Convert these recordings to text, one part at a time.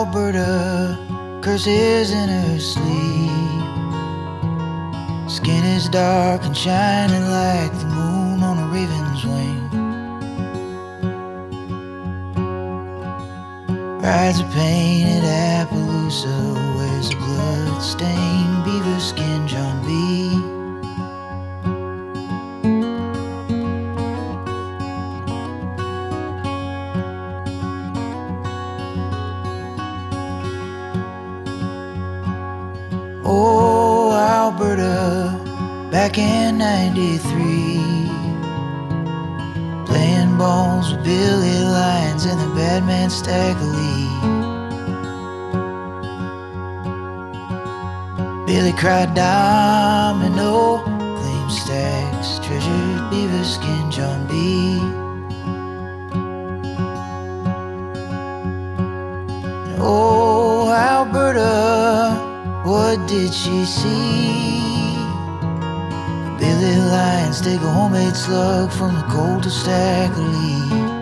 Alberta curses in her sleep. Skin is dark and shining like the moon on a raven's wing. Rides a painted Appaloosa, wears a blood-stained beaver skin John B. Oh, Alberta, back in '93, playing balls with Billy Lyons and the Badman Staggerly. Billy cried domino, claimed stacks, treasured beaver skin John B. And oh, Alberta, what did she see? Billy Lyons take a homemade slug from the cold of Staggerly.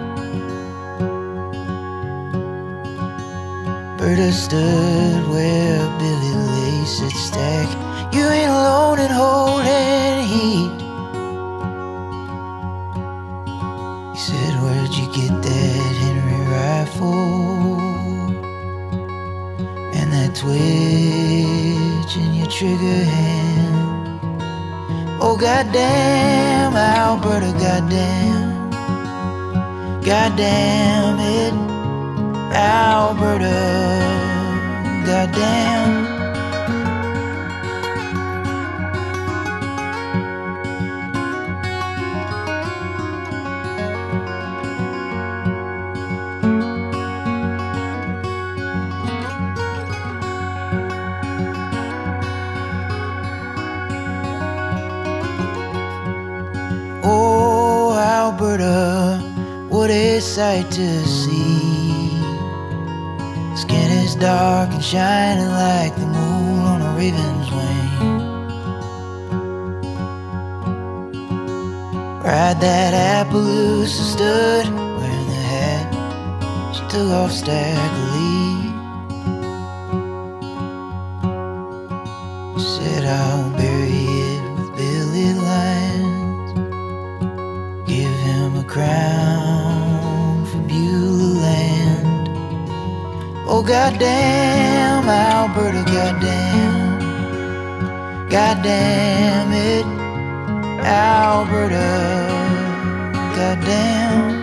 Berta stood where Billy lay, said, "Stack, you ain't alone in holding heat." He said, "Where'd you get that Henry rifle and that twitch in your trigger hand?" Oh, goddamn, Alberta, goddamn, goddamn it, Alberta, goddamn. Oh, Alberta, what a sight to see. Skin is dark and shining like the moon on a raven's wing. Ride that Appaloosa, stood wearing the hat she took off Staggerly. Said, "I'll bury it with Billy Lyons, give him a crown for Beulah land." Oh, goddamn, Alberta, goddamn, goddamn it, Alberta, goddamn.